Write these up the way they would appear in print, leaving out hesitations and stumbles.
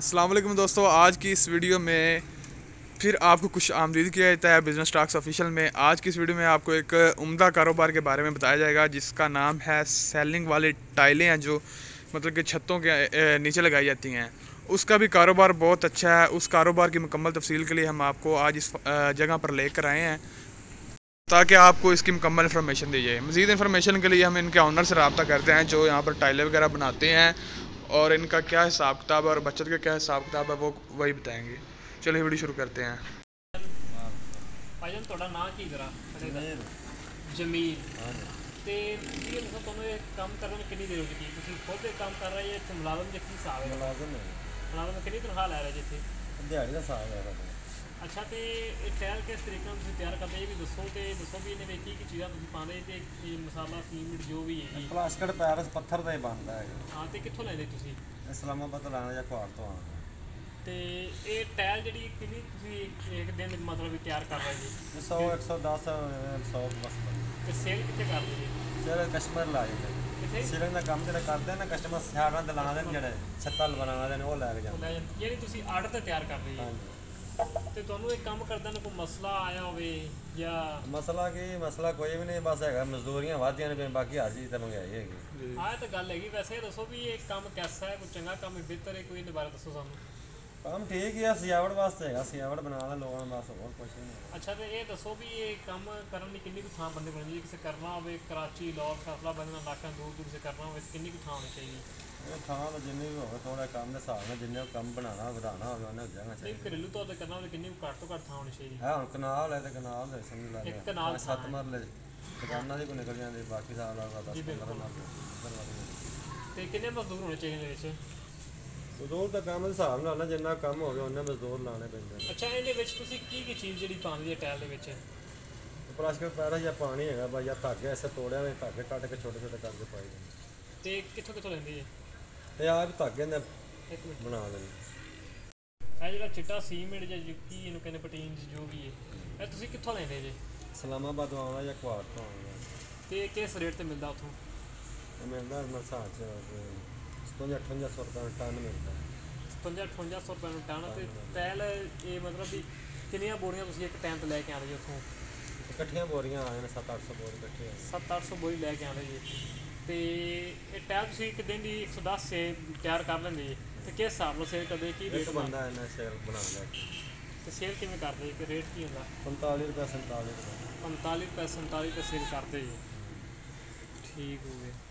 अस्सलाम वालेकुम दोस्तों, आज की इस वीडियो में फिर आपको कुछ आमदीद किया जाता है बिज़नेस टॉक्स ऑफिशियल में। आज की इस वीडियो में आपको एक उम्दा कारोबार के बारे में बताया जाएगा जिसका नाम है सेलिंग वाली टाइलें हैं जो मतलब कि छतों के नीचे लगाई जाती हैं। उसका भी कारोबार बहुत अच्छा है। उस कारोबार की मुकम्मल तफसील के लिए हम आपको आज इस जगह पर लेकर आए हैं ताकि आपको इसकी मुकम्मल इन्फॉर्मेशन दी जाए। मज़ीद इन्फॉर्मेशन के लिए हम इनके ऑनर से रब्ता करते हैं जो यहाँ पर टाइलें वगैरह बनाते हैं और इनका क्या हिसाब किताब और बचत का क्या हिसाब किताब है वो वही बताएंगे। चलिए वीडियो शुरू करते हैं। ਭਾਈਜਾਨ ਤੁਹਾਡਾ ਨਾਂ ਕੀ ਜ਼ਰਾ ਜਮੀਲ ਤੇ ਤੁਸੀਂ ਦੱਸੋ ਤੁਹਾਨੂੰ ਇਹ ਕੰਮ ਕਰਨ ਨੂੰ ਕਿੰਨੀ ਦੇਰ ਹੋ ਗਈ? ਤੁਸੀਂ ਖੁਦ ਇਹ ਕੰਮ ਕਰ ਰਹੇ ਹੋ ਇੱਥੇ ਮੁਲਾਜ਼ਮ ਦੇ ਕੀ ਹਿਸਾਬ ਹੈ? ਮੁਲਾਜ਼ਮ ਕਿੰਨੀ ਤਨਖਾਹ ਲੈ ਰਹੇ ਜੀ ਇੱਥੇ? ਦਿਹਾੜੀ ਦਾ ਹਿਸਾਬ ਹੈ। ਅੱਛਾ, ਤੇ ਇਹ ਟਾਇਲ ਕਿਸ ਤਰੀਕੇ ਨਾਲ ਤੁਸੀਂ ਤਿਆਰ ਕਰਦੇ ਇਹ ਵੀ ਦੱਸੋ, ਤੇ ਦੱਸੋ ਵੀ ਇਹਨੇ ਵਿੱਚ ਕੀ ਚੀਜ਼ਾਂ ਤੁਸੀਂ ਪਾਉਂਦੇ ਤੇ ਇਹ ਮਸਾਲਾ ਸੀਮਿੰਟ ਜੋ ਵੀ ਹੈ ਜੀ ਪਲਾਸਟਿਕ ਪੈਰਸ ਪੱਥਰ ਦਾ ਹੀ ਬਣਦਾ ਹੈ। ਹਾਂ, ਤੇ ਕਿੱਥੋਂ ਲੈਂਦੇ ਤੁਸੀਂ? ਇਸਲਾਮਾਬਾਦ ਤੋਂ ਲੈਣਾ ਜਾਂ ਕਵਾੜ ਤੋਂ ਆਉਣਾ। ਤੇ ਇਹ ਟਾਇਲ ਜਿਹੜੀ ਕਿੰਨੀ ਤੁਸੀਂ ਇੱਕ ਦਿਨ ਮਤਲਬ ਵੀ ਤਿਆਰ ਕਰ ਰਹੇ ਜੀ? 100 110 100 ਬਸ। ਤੇ ਸੇਲ ਕਿੱਥੇ ਕਰਦੇ ਜੀ? ਜਿਹੜੇ ਕਸਟਮਰ ਲਾ ਜਾਂਦੇ ਕਿੱਥੇ ਸੀਲਿੰਗ ਦਾ ਕੰਮ ਜਿਹੜਾ ਕਰਦੇ ਨੇ ਕਸਟਮਰ ਸਿਆੜਾਂ ਦਲਾਣਾ ਦੇ ਜਿਹੜੇ ਛੱਤਾਂ ਬਣਾਉਂਦੇ ਨੇ ਉਹ ਲੈ ਕੇ ਜਾਂਦੇ। ਜਿਹੜੀ ਤੁਸੀਂ ਆਰਡਰ ਤੇ ਤਿਆਰ ਕਰਦੇ ਜੀ? ਹਾਂਜੀ। ਤੇ ਤੁਹਾਨੂੰ ਇਹ ਕੰਮ ਕਰਦਿਆਂ ਨੂੰ ਕੋਈ ਮਸਲਾ ਆਇਆ ਹੋਵੇ ਜਾਂ? ਮਸਲਾ ਕੋਈ ਵੀ ਨਹੀਂ, ਬਸ ਹੈਗਾ ਮਜ਼ਦੂਰੀਆਂ ਵਾਧੀਆਂ ਨੇ ਬਾਕੀ ਹਰ ਚੀਜ਼ ਤਾਂ ਮਹਿੰਗਾਈ ਹੈਗੀ। ਆਹ ਤਾਂ ਗੱਲ ਹੈਗੀ। ਵੈਸੇ ਦੱਸੋ ਵੀ ਇਹ ਕੰਮ ਕਿਹਦਾ ਹੈ? ਕੋਈ ਚੰਗਾ ਕੰਮ ਹੈ, ਬਿਹਤਰ ਹੈ? ਕੋਈ ਇਹਦੇ ਬਾਰੇ ਦੱਸੋ ਸਾਨੂੰ। ਕੰਮ ਠੀਕ ਹੀ ਆ, ਸਜਾਵਟ ਵਾਸਤੇ ਹੈਗਾ, ਸਜਾਵਟ ਬਣਾਉਣਾ ਲੋਕਾਂ ਬਸ, ਹੋਰ ਕੁਛ ਨਹੀਂ। ਅੱਛਾ, ਤੇ ਇਹ ਦੱਸੋ ਵੀ ਇਹ ਕੰਮ ਕਰਨ ਲਈ ਕਿੰਨੀ ਕੁ ਥਾਂ ਬੰਦੇ ਕੋਲ ਜੇ ਕਿਸੇ ਕਰਨਾ ਹੋਵੇ ਕਰਾਚੀ ਲਾਹੌਰ ਫੈਸਲਾ ਬੰਦਨਾ ਇਲਾਕਿਆਂ ਦੂਰ ਕਿਸੇ ਕਰਨਾ ਹੋਵੇ ਕਿੰਨੀ ਕੁ ਥਾਂ ਹੋਣੀ ਚਾਹੀਦੀ? ਇਹ ਥਾਂ ਤਾਂ ਜਿੰਨੀ ਵੀ ਹੋਵੇ ਥੋੜਾ ਕੰਮ ਦੇ ਹਿਸਾਬ ਨਾਲ ਜਿੰਨੇ ਕੰਮ ਬਣਾਉਣਾ ਵਧਾਉਣਾ ਹੋਵੇ ਉਹਨੇ ਜਗ੍ਹਾ ਚਾਹੀਦੀ। ਘਰੇਲੂ ਤੌਰ ਤੇ ਕਰਨਾ ਹੋਵੇ ਕਿੰਨੀ ਕੁ ਘੱਟ ਤੋਂ ਘੱਟ ਥਾਂ ਹੋਣੀ ਚਾਹੀਦੀ? ਹੈ ਹੁਣ ਕਨਾਲ ਹੈ ਤੇ ਕਨਾਲ ਦੇ ਸਮਝ ਲਾ ਇੱਕ ਕਨਾਲ 7 ਮਰਲੇ ਦੁਕਾਨਾਂ ਦੀ ਕੋਈ ਨਿਕਲ ਜਾਂਦੀ, ਬਾਕੀ ਸਾਲ ਆ 10-15 ਮਰਲੇ। ਤੇ ਕਿੰਨੇ ਮਜ਼ਦੂਰ ਹੋਣੇ ਚਾਹੀਦੇ ਵਿੱਚ? ਮਜ਼ਦੂਰ ਦਾ ਕੰਮ ਦੇ ਹਿਸਾਬ ਨਾਲ ਨਾ ਜਿੰਨਾ ਕੰਮ ਹੋਵੇ ਉਹਨੇ ਮਜ਼ਦੂਰ ਲਾਣੇ ਪੈਂਦੇ। ਅੱਛਾ, ਇਹਦੇ ਵਿੱਚ ਤੁਸੀਂ ਕੀ ਚੀਜ਼ ਜਿਹੜੀ ਪਾਉਂਦੇ ਹੈ ਟਾਇਲ ਦੇ ਵਿੱਚ? ਪਲਾਸਟਿਕ ਪੈਰਾ ਜਾਂ ਪਾਣੀ ਹੈਗਾ ਬਾ ਜਾਂ ਧਾਗੇ ਐਸੇ ਤੋੜਿਆ ਹੋਏ ਧਾਗੇ ਕੱਟ ਕੇ ਛੋਟੇ ਛੋਟੇ ਕਰਕੇ ਪਾਈ ਜਾਂਦੇ। ਤੇ ਕਿੱਥੋਂ ਲੈਂਦੇ ਜੀ? ਤੇ ਆਹ ਵੀ ਧਾਗੇ ਨੇ ਇੱਕ ਮਿੰਟ ਬਣਾ ਲੈਂਦੇ। ਇਹ ਜਿਹੜਾ ਚਿੱਟਾ ਸੀਮਿੰਟ ਜਾਂ ਕੀ ਇਹਨੂੰ ਕਹਿੰਦੇ ਪ੍ਰੋਟੀਨ ਜੋ ਵੀ ਹੈ ਇਹ ਤੁਸੀਂ ਕਿੱਥੋਂ ਲੈਂਦੇ ਜੀ? ਇਸਲਾਮਾਬਾਦ ਤੋਂ ਆਉਣਾ ਜਾਂ ਕਵਾੜ ਤੋਂ ਆਉਣਾ। ਤੇ ਕਿਸ ਰੇਟ ਤੇ ਮਿਲਦਾ ਉੱਥੋਂ? ਮਿਲਦਾ ਮਰਸਾਂ 'ਚ 5800 ਰੁਪਏ ਟਨ ਮਿਲਦਾ। 5800 ਰੁਪਏ ਨੂੰ ਟਨ। ਤੇ ਟਾਇਲ ਇਹ ਮਤਲਬ ਵੀ ਕਿੰਨੀਆਂ ਬੋਰੀਆਂ ਤੁਸੀਂ ਇੱਕ ਟਾਈਮ ਤੇ ਲੈ ਕੇ ਆਉਂਦੇ ਜੀ ਉੱਥੋਂ? ਇਕੱਠੀਆਂ ਬੋਰੀਆਂ ਆਏ ਨੇ 700-800 ਬੋਰੀ ਇਕੱਠੇ 700-800 ਬੋਰੀ ਲੈ ਕੇ ਆਉਂਦੇ ਜੀ। ਤੇ ਇਹ ਟਾਇਲ ਤੁਸੀਂ ਇੱਕ ਦਿਨ ਦੀ 110 ਸੇ ਤਿਆਰ ਕਰ ਲੈਂਦੇ ਜੀ? ਤੇ ਕਿਸ ਹਿਸਾਬ ਨਾਲ ਸੇਲ ਕਰਦੇ? ਕੀ ਰੇਟ ਬੰਦਾ ਇਹਨਾਂ ਸੇਲ ਬਣਾ ਲਿਆ। ਤੇ ਸੇਲ ਕਿਵੇਂ ਕਰਦੇ ਜੀ? ਰੇਟ ਕੀ ਹੁੰਦਾ? 45 ਰੁਪਏ 47 ਰੁਪਏ 45 ਰੁਪਏ 47 ਰੁਪਏ ਸੇਲ ਕਰਦੇ ਜੀ। ਠੀਕ ਹੋ ਗਿਆ।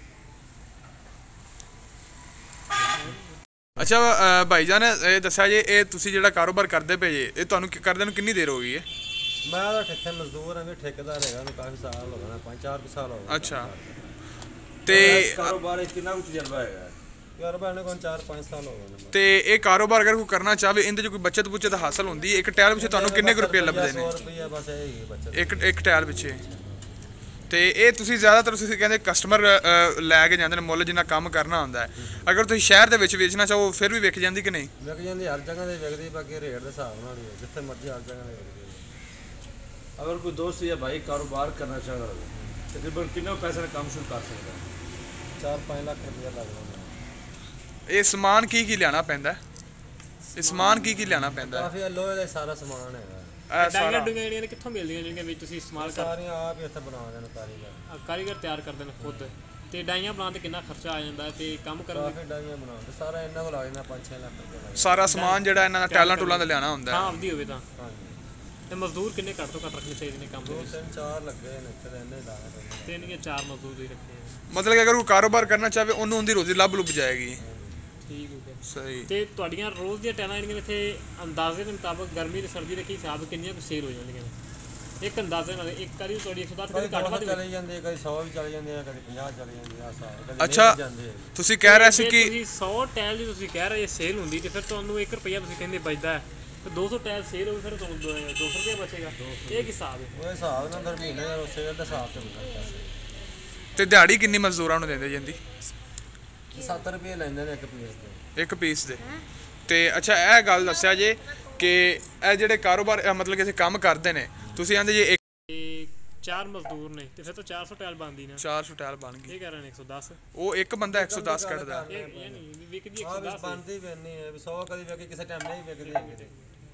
अच्छा भाईजान ये दसा जे ये तुसी जेड़ा कारोबार करते पे जे ये तुहानू करदे नू कितनी देर हो गई है? मैं तो ठेके मजदूर हाँ, ठेकेदार है काफ़ी साल हो गए 5-4 साल हो गए। अच्छा, ते कारोबार कितना कुछ तजर्बा है? कारोबार ने कोई 4-5 साल हो गए। ते ये कारोबार अगर कोई करना चाहे इनदे कोई बचत बुचत हासिल होंदी है? एक टायल पिछे तुहानू किन्ने रुपए लभदे ने? 100 रुपया बस यही बचत एक टायल पिछे। ਤੇ ਇਹ ਤੁਸੀਂ ਜ਼ਿਆਦਾਤਰ ਤੁਸੀਂ ਕਹਿੰਦੇ ਕਸਟਮਰ ਲੈ ਕੇ ਜਾਂਦੇ ਨੇ ਮੁੱਲ ਜਿੰਨਾ ਕੰਮ ਕਰਨਾ ਹੁੰਦਾ ਹੈ। ਅਗਰ ਤੁਸੀਂ ਸ਼ਹਿਰ ਦੇ ਵਿੱਚ ਵੇਚਣਾ ਚਾਹੋ ਫਿਰ ਵੀ ਵਿਕ ਜਾਂਦੀ ਕਿ ਨਹੀਂ? ਵਿਕ ਜਾਂਦੀ, ਹਰ ਜਗ੍ਹਾ ਤੇ ਵਿਕਦੀ, ਬਾਕੀ ਰੇਟ ਦੇ ਹਿਸਾਬ ਨਾਲ ਹੀ ਜਿੱਥੇ ਮਰਜ਼ੀ ਹਰ ਜਗ੍ਹਾ ਤੇ ਵਿਕਦੀ। अगर कोई दोस्त या भाई कारोबार करना चाह रहा है तकरीबन कितने पैसे में काम शुरू कर सकता है? 4-5 ਲੱਖ ਰੁਪया ਲੱਗ ਜਾਂਦਾ। ਇਹ ਸਮਾਨ ਕੀ ਲਿਆਣਾ ਪੈਂਦਾ? ਇਹ ਸਮਾਨ ਕੀ ਲਿਆਣਾ ਪੈਂਦਾ? ਕਾਫੀ ਲੋਹੇ ਦਾ ਸਾਰਾ ਸਮਾਨ ਹੈਗਾ। ਡਾਈਆਂ ਡੂਈਆਂ ਜਿਹੜੀਆਂ ਨੇ ਕਿੱਥੋਂ ਮਿਲਦੀਆਂ ਜਿਹੜੀਆਂ ਵਿੱਚ ਤੁਸੀਂ ਇਸਤੇਮਾਲ ਕਰਦੇ? ਸਾਰੀਆਂ ਆਪ ਹੀ ਇੱਥੇ ਬਣਾਉਂਦੇ ਨੇ ਕਾਰੀਗਰ। ਕਾਰੀਗਰ ਤਿਆਰ ਕਰਦੇ ਨੇ ਖੁਦ। ਤੇ ਡਾਈਆਂ ਬਣਾਉਣ ਤੇ ਕਿੰਨਾ ਖਰਚਾ ਆ ਜਾਂਦਾ ਤੇ ਕੰਮ ਕਰਨ ਕਾਫੀ ਡਾਈਆਂ ਬਣਾਉਂਦੇ ਸਾਰਾ ਇਹਨਾਂ ਕੋਲ ਆ ਜਾਂਦਾ 5-6 ਲੱਖ ਰੁਪਏ। ਸਾਰਾ ਸਮਾਨ ਜਿਹੜਾ ਇਹਨਾਂ ਦਾ ਟੈਲਾਂ ਟੂਲਾਂ ਦਾ ਲਿਆਣਾ ਹੁੰਦਾ ਹਾਂ ਆਪਦੀ ਹੋਵੇ ਤਾਂ। ਹਾਂਜੀ। ਤੇ ਮਜ਼ਦੂਰ ਕਿੰਨੇ ਘੱਟ ਤੋਂ ਘੱਟ ਰੱਖਣੇ ਚਾਹੀਦੇ ਨੇ ਕੰਮ ਦੇ ਵਿੱਚ? 2-3-4 ਲੱਗੇ ਨੇ ਇੱਥੇ ਇੰਨੇ ਲਾਣੇ ਪੈਂਦੇ। 3 ਜਾਂ 4 ਮਜ਼ਦੂਰ ਹੀ ਰੱਖਣੇ ਆ। ਮਤਲਬ ਕਿ ਅਗਰ ਕੋਈ ਕਾਰੋਬਾਰ ਕਰਨਾ ਚਾਹੇ ਉਹਨੂੰ ਉਹਦੀ ਰੋਜ਼ੀ ਲੱਭ ਜਾਏਗੀ। ਠੀਕ ਹੋ ਗਿਆ। ਸਹੀ। ਤੇ ਤੁਹਾਡੀਆਂ ਰੋਜ਼ ਦੀਆਂ ਟੈਲਾਂ ਜਿਹੜੀਆਂ ਇੱਥੇ ਅੰਦਾਜ਼ੇ ਦੇ ਮੁਤਾਬਕ ਗਰਮੀ ਤੇ ਸਰਦੀ ਦੇ ਕੀ ਹਿਸਾਬ ਕਿੰਨੀਆਂ ਕੁ ਸੇਲ ਹੋ ਜਾਂਦੀਆਂ ਨੇ? ਇੱਕ ਅੰਦਾਜ਼ੇ ਨਾਲ ਇੱਕ ਵਾਰੀ ਤੁਹਾਡੀ 110 ਕਦੀ ਘੱਟ ਵੱਧ ਚਲੇ ਜਾਂਦੇ, ਕਦੀ 100 ਵੀ ਚਲੇ ਜਾਂਦੇ ਆ, ਕਦੀ 50 ਚਲੇ ਜਾਂਦੇ ਆ ਸਾਲ। ਅੱਛਾ, ਤੁਸੀਂ ਕਹਿ ਰਹੇ ਸੀ ਕਿ ਤੁਸੀਂ 100 ਟੈਲ ਦੀ ਤੁਸੀਂ ਕਹਿ ਰਹੇ ਸੇਲ ਹੁੰਦੀ ਤੇ ਫਿਰ ਤੁਹਾਨੂੰ 1 ਰੁਪਿਆ ਤੁਸੀਂ ਕਹਿੰਦੇ ਬਚਦਾ ਹੈ ਤੇ 200 ਟੈਲ ਸੇਲ ਹੋਵੇ ਫਿਰ ਤੁਹਾਨੂੰ 200 ਰੁਪਏ ਬਚੇਗਾ। ਇਹ ਕੀ ਹਿਸਾਬ ਹੈ? ਉਹ ਹਿਸਾਬ ਨਾਲ ਫਿਰ ਮਹੀਨੇ ਦਾ ਸੇਲ ਦੇ ਹਿਸਾਬ ਤੇ ਹੁੰਦਾ। ਤੇ ਦਿਹਾੜੀ ਕਿੰਨੀ ਮਜ਼ਦੂਰਾਂ ਨੂੰ ਦਿੰਦੇ ਜਾਂਦੀ? 7 ਰੁਪਏ ਲੈਂਦੇ ਨੇ ਇੱਕ ਪੀਸ ਦੇ। ਇੱਕ ਪੀਸ ਦੇ। ਤੇ ਅੱਛਾ, ਇਹ ਗੱਲ ਦੱਸਿਆ ਜੇ ਕਿ ਇਹ ਜਿਹੜੇ ਕਾਰੋਬਾਰ ਮਤਲਬ ਕਿ ਅਸੀਂ ਕੰਮ ਕਰਦੇ ਨੇ ਤੁਸੀਂ ਆਂਦੇ ਜੇ 4 ਮਜ਼ਦੂਰ ਨੇ ਤੇ ਫਿਰ ਤਾਂ 400 ਟਾਇਲ ਬਣਦੀ ਨਾ। 400 ਟਾਇਲ ਬਣ ਗਈ। ਇਹ ਕਹਿ ਰਹੇ ਨੇ 110। ਉਹ ਇੱਕ ਬੰਦਾ 110 ਕੱਢਦਾ। ਇਹ ਨਹੀਂ ਵਿਕਦੀ ਆ ਵੀ 110 ਬਣਦੀ ਵੀ ਇੰਨੀ ਹੈ ਵੀ 100 ਕਦੀ ਵੇਖੀ ਕਿਸੇ ਟਾਈਮ ਨਹੀਂ ਵਿਕਦੀ ਹੈਗੀ।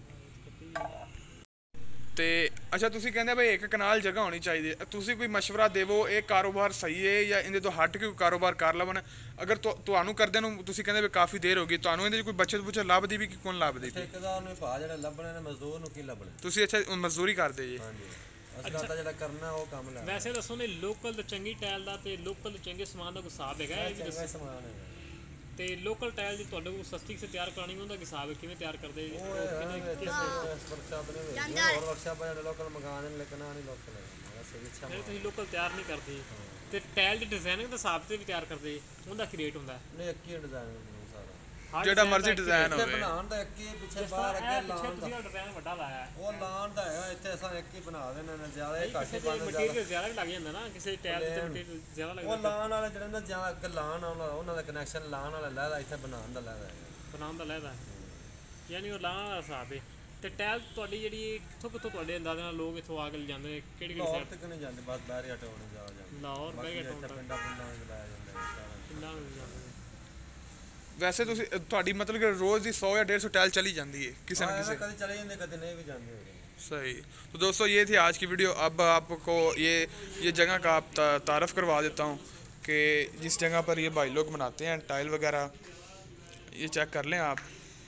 ਤੇ ਅੱਛਾ ਤੁਸੀਂ ਕਹਿੰਦੇ ਬਈ 1 ਕਨਾਲ ਜਗ੍ਹਾ ਹੋਣੀ ਚਾਹੀਦੀ ਹੈ, ਤੁਸੀਂ ਕੋਈ ਮਸ਼ਵਰਾ ਦੇਵੋ ਇਹ ਕਾਰੋਬਾਰ ਸਹੀ ਹੈ ਜਾਂ ਇਹਦੇ ਤੋਂ ਹਟ ਕੇ ਕੋਈ ਕਾਰੋਬਾਰ ਕਰ ਲਵਣ। ਅਗਰ ਤੁਹਾਨੂੰ ਕਰਦਿਆਂ ਨੂੰ ਤੁਸੀਂ ਕਹਿੰਦੇ ਵੀ ਕਾਫੀ ਦੇਰ ਹੋ ਗਈ, ਤੁਹਾਨੂੰ ਇਹਦੇ 'ਚ ਕੋਈ ਬੱਚਤ ਬੁਚਤ ਲੱਭਦੀ ਵੀ ਕਿ ਕੌਣ ਲੱਭਦੀ ਵੀ? ਠੇਕੇਦਾਰ ਨੂੰ ਭਾ ਜਿਹੜੇ ਲੱਭਣੇ ਨੇ, ਮਜ਼ਦੂਰ ਨੂੰ ਕੀ ਲੱਭਣੇ। ਤੁਸੀਂ ਅੱਛਾ ਮਜ਼ਦੂਰੀ ਕਰਦੇ ਜੀ? ਹਾਂਜੀ ਅਸੀਂ ਤਾਂ ਜਿਹੜਾ ਕਰਨਾ ਉਹ ਕੰਮ ਲੈਣਾ। ਵੈਸੇ ਦੱਸੋ ਨੇ ਲੋਕਲ ਤੇ ਚੰਗੀ ਟਾਇਲ ਦਾ ਤੇ ਲੋਕਲ ਚੰਗੇ ਸਮਾਨ ਦਾ ਕੋਈ ਹਿਸਾਬ ਹੈਗਾ? ਇਹ ਵੀ ਚੰਗਾ ਦੱਸੋ। ਸਮਾਨ ਹੈਗਾ। ਤੇ ਲੋਕਲ ਟਾਇਲ ਦੀ ਤੁਹਾਡੇ ਕੋਲ ਸਸਤੀ ਸੇ ਤਿਆਰ ਕਰਾਣੀ ਉਹਦਾ ਹਿਸਾਬ ਹੈ ਕਿਵੇਂ ਤਿਆਰ ਕਰਦੇ ਜੀ? ਉਹ ਵਰਕਸ਼ਾਪ ਨੇ ਹੋਰ ਵਰਕਸ਼ਾਪ ਜਿਹੜੇ ਲੋਕਲ ਮਕਾਨ ਨੇ ਲੇਕਿਨ ਆ ਨਹੀਂ ਲੋਕਲ ਹੈ ਸਹੀ ਅੱਛਾ। ਨਹੀਂ ਤੁਸੀਂ ਲੋਕਲ ਤਿਆਰ ਨਹੀਂ ਕਰਦੇ ਤੇ ਟਾਇਲ ਦੀ ਡਿਜ਼ਾਈਨਿੰਗ ਦਾ ਹਿਸਾਬ ਤੇ ਵੀ ਤਿਆਰ ਕਰਦੇ ਉਹਦਾ ਕੀ ਰੇਟ ਹੁੰਦਾ? ਨਹੀਂ ਇੱਕ ਹੀ ਡਿਜ਼ਾਈਨ ਸਾਰਾ, ਜਿਹੜਾ ਮਰਜ਼ੀ ਡਿਜ਼ਾਈਨ ਹੋਵੇ। ਬਣਾਉਣ ਦਾ ਇੱਕ ਹੀ ਪਿੱਛੇ ਬਾਹਰ ਅੱਗੇ ਲਾਉਣ ਦਾ। ਤੁਸੀਂ ਡਿਜ਼ਾਈਨ ਵੱਡਾ ਲਾਇਆ ਉਹ ਲਾਉਣ ਦਾ ਹੈਗਾ, ਇੱਥੇ ਅਸਾਂ ਇੱਕ ਹੀ ਬਣਾ ਦੇਣੇ ਨੇ, ਜ਼ਿਆਦਾ ਘੱਟ ਕਿਸੇ ਹੀ ਤੇ ਬਣਦਾ। ਮਟੀਰੀਅਲ ਜ਼ਿਆਦਾ ਵੀ ਲੱਗ ਜਾਂਦਾ ਨਾ, ਕਿਸੇ ਟਾਇਲ ਤੇ ਮਟੀਰੀਅਲ ਜ਼ਿਆਦਾ ਉਹ ਲੱਗਦਾ। ਲਾਉਣ ਵਾਲੇ ਜਿਹੜੇ ਨਾ ਜ਼ਿਆਦਾ ਅੱਗੇ ਲਾਉਣ ਵਾਲਾ ਉਹਨਾਂ ਦਾ ਕਨੈਕਸ਼ਨ ਲਾਉਣ ਵਾਲਾ ਲੈਦਾ, ਇੱਥੇ ਬਣਾਉਣ ਦਾ ਲੈਦਾ ਹੈਗਾ। ਬਣਾਉਣ ਦਾ ਲੈਦਾ ਯਾਨੀ ਉਹ ਲਾਉਣ ਵਾਲਾ ਹਿਸਾਬ ਹੈ। ਤੇ ਟਾਇਲ ਤੁਹਾਡੀ ਜਿਹੜੀ ਕਿੱਥੋਂ ਤੁਹਾਡੇ ਅੰਦਾਜ਼ੇ ਨਾਲ ਲੋਕ ਇੱਥੋਂ ਆ ਕੇ ਜਾਂਦੇ ਨੇ ਕਿਹੜੀ ਲਾਹੌਰ ਤੱਕ ਨਹੀਂ ਜਾਂਦੇ, ਬਸ ਬਾਹਰ ਹਟਾਉਣ ਜਾ ਜਾਂਦੇ। ਲਾਹੌਰ ਬੈਗਟ ਪਿੰਡਾਂ ਪਿੰਡਾਂ ਵਿੱਚ ਲਾਇਆ ਜਾਂਦਾ ਹੈ। ਪਿੰਡਾਂ ਨੂੰ ਜਾਂਦੇ ਨੇ। ਵੈਸੇ ਤੁਸੀਂ ਤੁਹਾਡੀ मतलब कि रोज़ ही 100 या 150 टाइल चली जाती है किसी न किसी? कभी चले जाते कभी नहीं भी जाते होंगे। सही। तो दोस्तों ये थी आज की वीडियो। अब आपको ये जगह का आप तारफ़ करवा देता हूँ कि जिस जगह पर ये भाई लोग बनाते हैं टाइल वगैरह, ये चेक कर लें आप।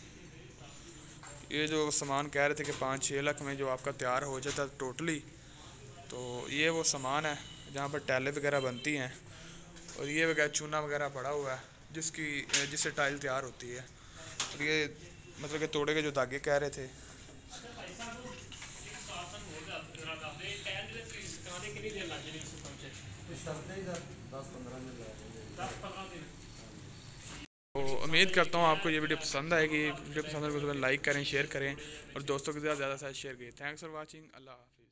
ये जो सामान कह रहे थे कि 5-6 लाख में जो आपका तैयार हो जाता है टोटली, तो ये वो सामान है जहाँ पर टाइलें वगैरह बनती हैं। और ये वगैरह चूना वगैरह पड़ा हुआ है जिससे टाइल तैयार होती है। और ये मतलब कि तोड़े के जो धागे कह रहे थे। तो उम्मीद करता हूँ आपको ये वीडियो पसंद आएगी। वीडियो पसंद आएगी तो लाइक करें, शेयर करें और दोस्तों के साथ ज़्यादा से ज़्यादा शेयर करें। Thanks for watching. अल्लाह हाफ़िज़।